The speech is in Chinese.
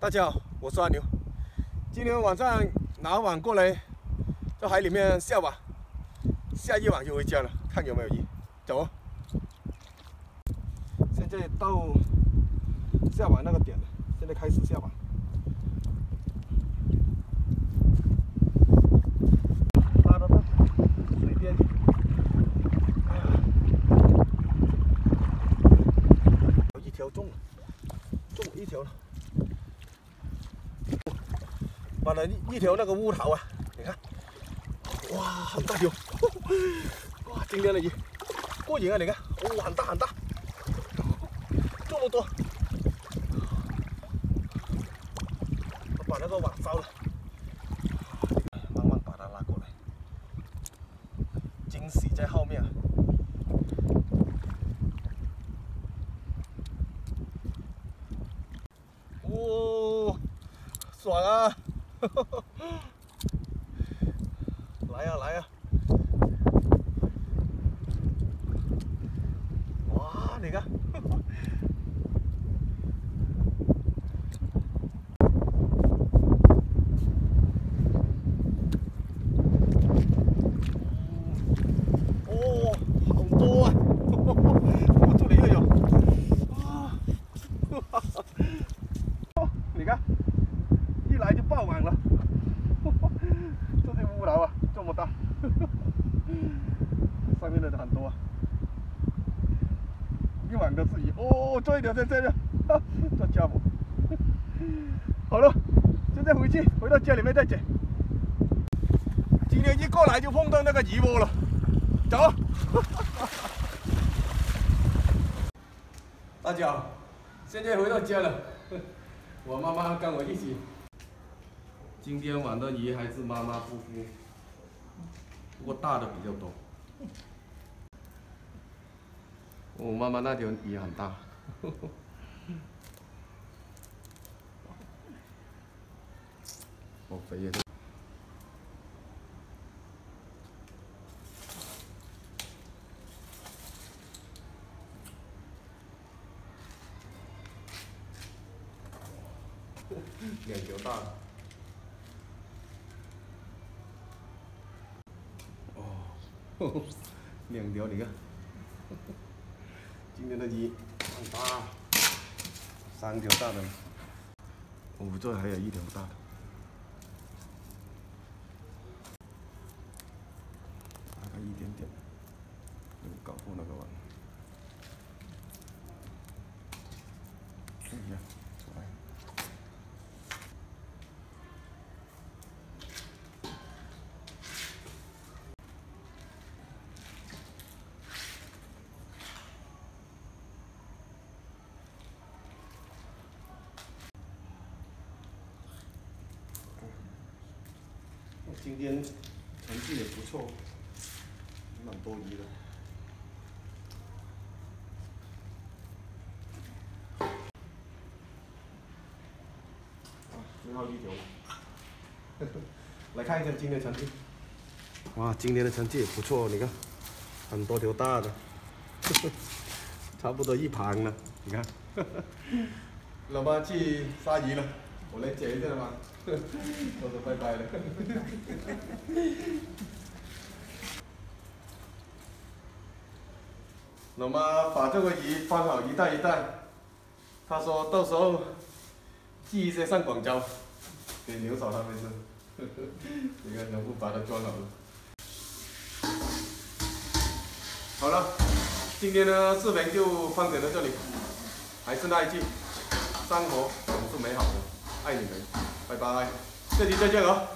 大家好，我是阿牛。今天晚上拿网过来，在海里面下网，下一网就回家了，看有没有鱼。走哦！现在到下网那个点了，现在开始下网。拉到水边去。有一条中了，中一条了。 把了一条那个乌头啊，你看，哇，很大条，哇，今天的鱼过瘾啊！你看，哦，很大很大，这么多，我把那个网烧了，慢慢把它拉过来，惊喜在后面啊！哦，爽啊！ 来呀来呀！哇，你看，哦，好多啊！我这里又有，啊，你看，一来就爆网了。 这些乌头啊，这么大，上面的很多啊，一网都是鱼。哦，这一条在这里，这家伙。好了，现在回到家里面再捡。今天一过来就碰到那个鱼窝了，走。大家好，现在回到家了，我妈妈跟我一起。 今天玩的鱼还是马马虎虎，不过大的比较多。我妈妈那条鱼很大，好肥呀！两条大的。 两条，你看，今天的鱼很大，3条大的，哦，这还有1条大的，大概一点点，没有搞过那个网。哎呀，出来。 今天成绩也不错，蛮多鱼的。最后一条了，来看一下今天成绩。哇，今天的成绩也不错，你看，很多条大的，差不多一盘了，你看。老妈去杀鱼了，我来捡一下吧。 说说拜拜了。老妈把这个鱼放好一袋一袋，她说到时候寄一些上广州给牛嫂他们吃。你看，全部把它装好了。好了，今天的视频就分享到这里。还是那一句，生活总是美好的，爱你们。 拜拜，下期再见了。